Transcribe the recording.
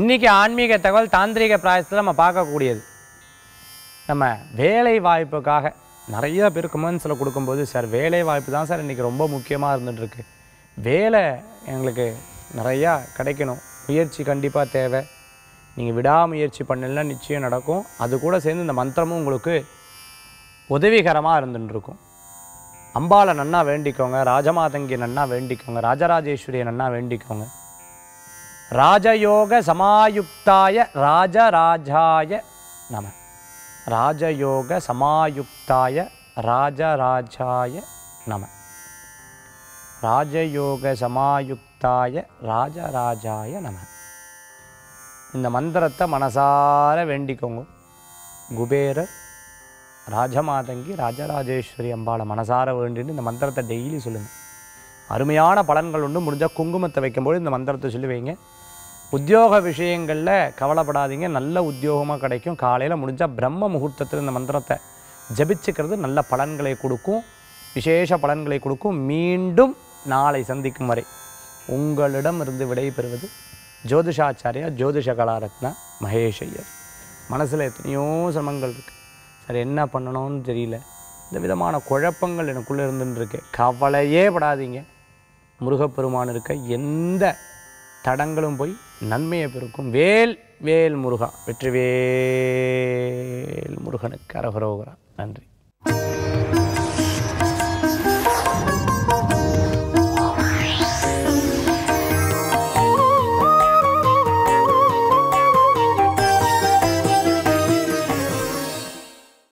இன்றைக்கி ஆன்மீக தகவல் தாந்திரிக பிராயசத்தில் நம்ம பார்க்கக்கூடியது. நம்ம வேலை வாய்ப்புக்காக நிறைய பேர் கமெண்ட்ஸில் கொடுக்கும்போது, சார் வேலை வாய்ப்பு தான் சார் இன்றைக்கி ரொம்ப முக்கியமாக இருந்துகிட்ருக்கு, வேலை எங்களுக்கு நிறையா கிடைக்கணும், முயற்சி கண்டிப்பாக தேவை, நீங்கள் விடாமுயற்சி பண்ணலன்னா நிச்சயம் நடக்கும், அது கூட சேர்ந்து இந்த மந்திரமும் உங்களுக்கு உதவிகரமாக இருந்துட்டுருக்கும். அம்பாளை நன்னா வேண்டிக்கோங்க, ராஜமாதங்கி நன்னா வேண்டிக்கோங்க, ராஜராஜேஸ்வரியை நன்னா வேண்டிக்கோங்க. ராஜயோக சமாயுக்தாய ராஜராஜாய நம. ராஜயோக சமாயுக்தாய ராஜராஜாய நம. ராஜயோக சமாயுக்தாய ராஜராஜாய நம. இந்த மந்திரத்தை மனசார வேண்டிக்கோங்க. குபேரர், ராஜமாதங்கி, ராஜராஜேஸ்வரி அம்பாளை மனசார வேண்டின்னு இந்த மந்திரத்தை டெய்லி சொல்லுங்கள். அருமையான பலன்கள் உண்டு. முடிஞ்சால் குங்குமத்தை வைக்கும்போது இந்த மந்திரத்தை சொல்லி வைங்க. உத்தியோக விஷயங்களில் கவலைப்படாதீங்க, நல்ல உத்தியோகமாக கிடைக்கும். காலையில் முடிஞ்சால் பிரம்ம முகூர்த்தத்தில் இந்த மந்திரத்தை ஜபிச்சுக்கிறது நல்ல பலன்களை கொடுக்கும், விசேஷ பலன்களை கொடுக்கும். மீண்டும் நாளை சந்திக்கும் வரை உங்களிடம் இருந்து விடைபெறுவது ஜோதிஷாச்சாரியா ஜோதிஷ கலாரத்னா மகேஷ் ஐயர். மனசில் எத்தனையோ சிரமங்கள் இருக்குது, சார் என்ன பண்ணணும்னு தெரியல, இந்த விதமான குழப்பங்கள் எனக்குள்ளே இருந்துருக்கு. கவலையே படாதீங்க, முருகப்பெருமான் இருக்க எந்த தடங்களும் போய் நன்மையை பெருக்கும். வேல் வேல் முருகா, வெற்றிவேல் முருகனுக்கு அரகரோகரா. நன்றி.